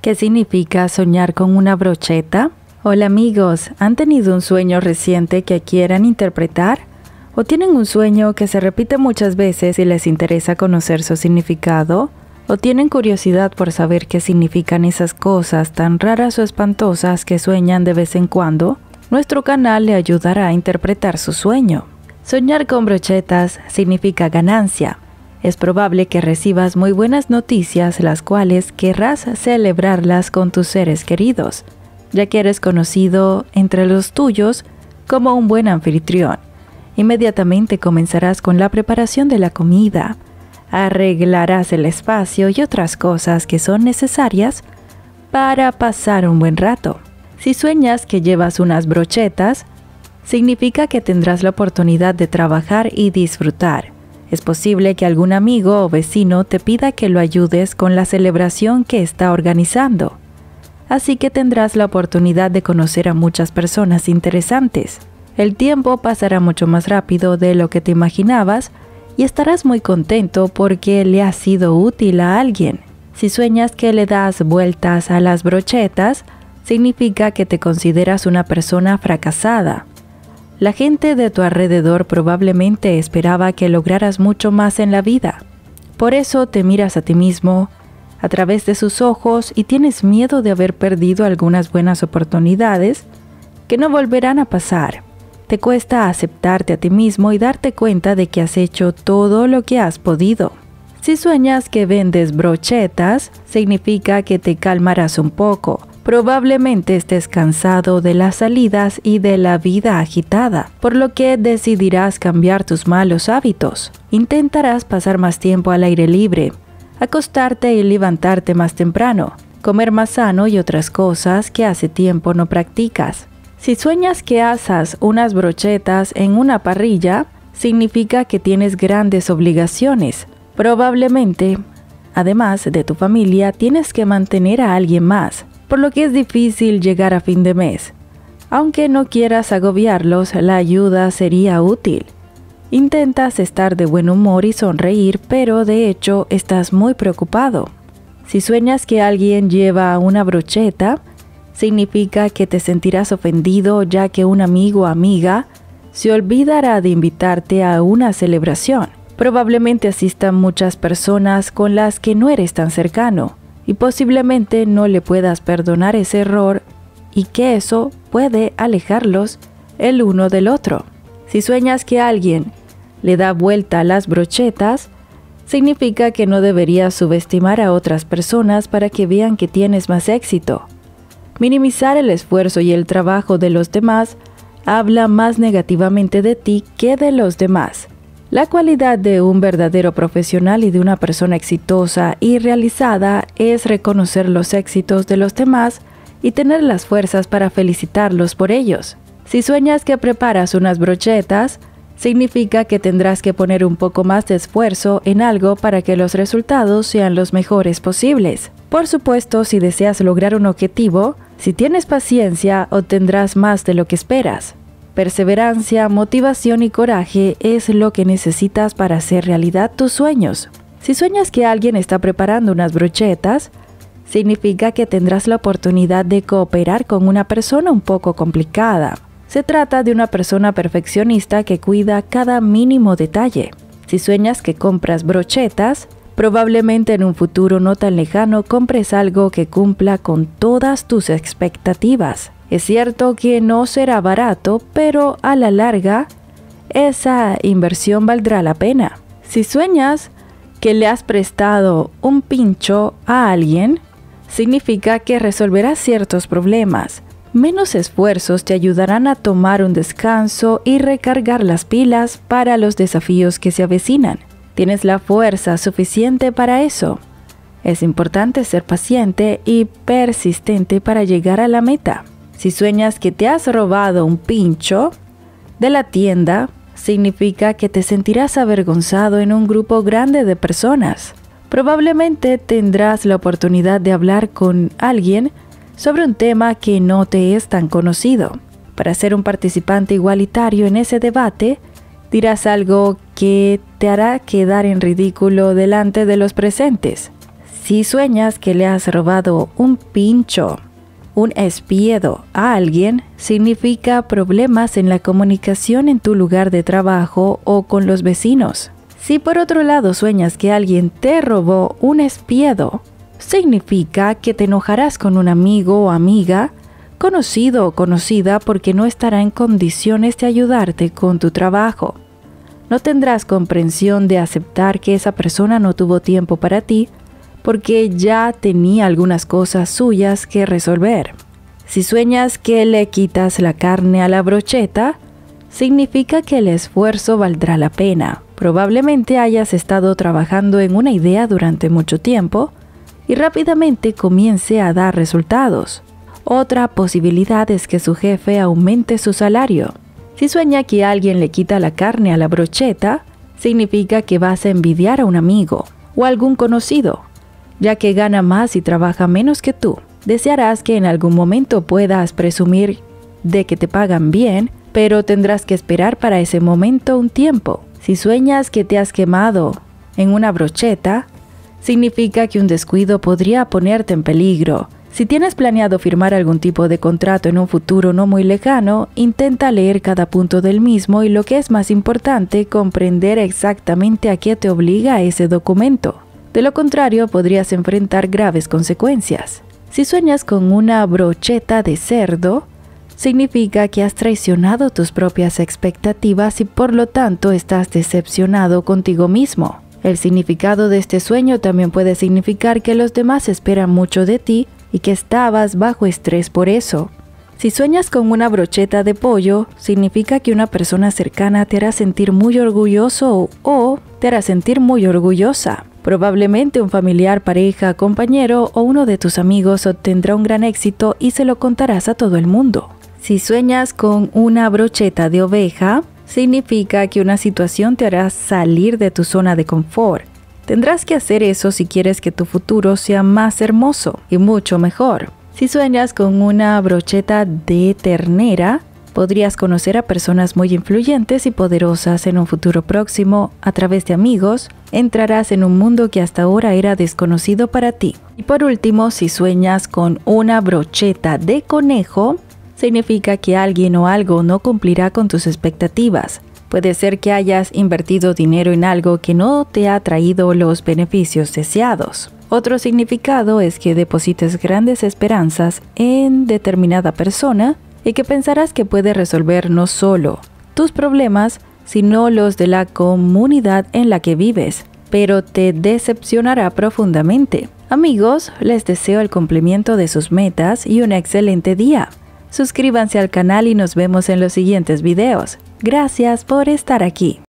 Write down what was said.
¿Qué significa soñar con una brocheta? Hola amigos, ¿han tenido un sueño reciente que quieran interpretar? ¿O tienen un sueño que se repite muchas veces y les interesa conocer su significado? ¿O tienen curiosidad por saber qué significan esas cosas tan raras o espantosas que sueñan de vez en cuando? Nuestro canal le ayudará a interpretar su sueño. Soñar con brochetas significa ganancia. Es probable que recibas muy buenas noticias, las cuales querrás celebrarlas con tus seres queridos, ya que eres conocido entre los tuyos como un buen anfitrión. Inmediatamente comenzarás con la preparación de la comida, arreglarás el espacio y otras cosas que son necesarias para pasar un buen rato. Si sueñas que llevas unas brochetas, significa que tendrás la oportunidad de trabajar y disfrutar. Es posible que algún amigo o vecino te pida que lo ayudes con la celebración que está organizando. Así que tendrás la oportunidad de conocer a muchas personas interesantes. El tiempo pasará mucho más rápido de lo que te imaginabas y estarás muy contento porque le has sido útil a alguien. Si sueñas que le das vueltas a las brochetas, significa que te consideras una persona fracasada. La gente de tu alrededor probablemente esperaba que lograras mucho más en la vida. Por eso te miras a ti mismo a través de sus ojos y tienes miedo de haber perdido algunas buenas oportunidades que no volverán a pasar. Te cuesta aceptarte a ti mismo y darte cuenta de que has hecho todo lo que has podido. Si sueñas que vendes brochetas, significa que te calmarás un poco. Probablemente estés cansado de las salidas y de la vida agitada, por lo que decidirás cambiar tus malos hábitos. Intentarás pasar más tiempo al aire libre, acostarte y levantarte más temprano, comer más sano y otras cosas que hace tiempo no practicas. Si sueñas que asas unas brochetas en una parrilla, significa que tienes grandes obligaciones. Probablemente, además de tu familia, tienes que mantener a alguien más, por lo que es difícil llegar a fin de mes. Aunque no quieras agobiarlos, la ayuda sería útil. Intentas estar de buen humor y sonreír, pero de hecho estás muy preocupado. Si sueñas que alguien lleva una brocheta, significa que te sentirás ofendido ya que un amigo o amiga se olvidará de invitarte a una celebración. Probablemente asistan muchas personas con las que no eres tan cercano y posiblemente no le puedas perdonar ese error y que eso puede alejarlos el uno del otro. Si sueñas que alguien le da vuelta a las brochetas, significa que no deberías subestimar a otras personas para que vean que tienes más éxito. Minimizar el esfuerzo y el trabajo de los demás habla más negativamente de ti que de los demás. La cualidad de un verdadero profesional y de una persona exitosa y realizada es reconocer los éxitos de los demás y tener las fuerzas para felicitarlos por ellos. Si sueñas que preparas unas brochetas, significa que tendrás que poner un poco más de esfuerzo en algo para que los resultados sean los mejores posibles. Por supuesto, si deseas lograr un objetivo, si tienes paciencia, obtendrás más de lo que esperas. Perseverancia, motivación y coraje es lo que necesitas para hacer realidad tus sueños. Si sueñas que alguien está preparando unas brochetas, significa que tendrás la oportunidad de cooperar con una persona un poco complicada. Se trata de una persona perfeccionista que cuida cada mínimo detalle. Si sueñas que compras brochetas, probablemente en un futuro no tan lejano compres algo que cumpla con todas tus expectativas. Es cierto que no será barato, pero a la larga, esa inversión valdrá la pena. Si sueñas que le has prestado un pincho a alguien, significa que resolverás ciertos problemas. Menos esfuerzos te ayudarán a tomar un descanso y recargar las pilas para los desafíos que se avecinan. Tienes la fuerza suficiente para eso. Es importante ser paciente y persistente para llegar a la meta. Si sueñas que te has robado un pincho de la tienda, significa que te sentirás avergonzado en un grupo grande de personas. Probablemente tendrás la oportunidad de hablar con alguien sobre un tema que no te es tan conocido. Para ser un participante igualitario en ese debate, dirás algo que te hará quedar en ridículo delante de los presentes. Si sueñas que le has robado un pincho, un espiedo a alguien, significa problemas en la comunicación en tu lugar de trabajo o con los vecinos. Si por otro lado sueñas que alguien te robó un espiedo, significa que te enojarás con un amigo o amiga, conocido o conocida, porque no estará en condiciones de ayudarte con tu trabajo. No tendrás comprensión de aceptar que esa persona no tuvo tiempo para ti porque ya tenía algunas cosas suyas que resolver. Si sueñas que le quitas la carne a la brocheta, significa que el esfuerzo valdrá la pena. Probablemente hayas estado trabajando en una idea durante mucho tiempo y rápidamente comience a dar resultados. Otra posibilidad es que su jefe aumente su salario. Si sueña que alguien le quita la carne a la brocheta, significa que vas a envidiar a un amigo o algún conocido, ya que gana más y trabaja menos que tú. Desearás que en algún momento puedas presumir de que te pagan bien, pero tendrás que esperar para ese momento un tiempo. Si sueñas que te has quemado en una brocheta, significa que un descuido podría ponerte en peligro. Si tienes planeado firmar algún tipo de contrato en un futuro no muy lejano, intenta leer cada punto del mismo y, lo que es más importante, comprender exactamente a qué te obliga ese documento. De lo contrario, podrías enfrentar graves consecuencias. Si sueñas con una brocheta de cerdo, significa que has traicionado tus propias expectativas y por lo tanto estás decepcionado contigo mismo. El significado de este sueño también puede significar que los demás esperan mucho de ti y que estabas bajo estrés por eso. Si sueñas con una brocheta de pollo, significa que una persona cercana te hará sentir muy orgulloso o te hará sentir muy orgullosa. Probablemente un familiar, pareja, compañero o uno de tus amigos obtendrá un gran éxito y se lo contarás a todo el mundo. Si sueñas con una brocheta de oveja, significa que una situación te hará salir de tu zona de confort. Tendrás que hacer eso si quieres que tu futuro sea más hermoso y mucho mejor. Si sueñas con una brocheta de ternera, podrías conocer a personas muy influyentes y poderosas en un futuro próximo. A través de amigos, entrarás en un mundo que hasta ahora era desconocido para ti. Y por último, si sueñas con una brocheta de conejo, significa que alguien o algo no cumplirá con tus expectativas. Puede ser que hayas invertido dinero en algo que no te ha traído los beneficios deseados. Otro significado es que deposites grandes esperanzas en determinada persona y que pensarás que puede resolver no solo tus problemas, sino los de la comunidad en la que vives, pero te decepcionará profundamente. Amigos, les deseo el cumplimiento de sus metas y un excelente día. Suscríbanse al canal y nos vemos en los siguientes videos. Gracias por estar aquí.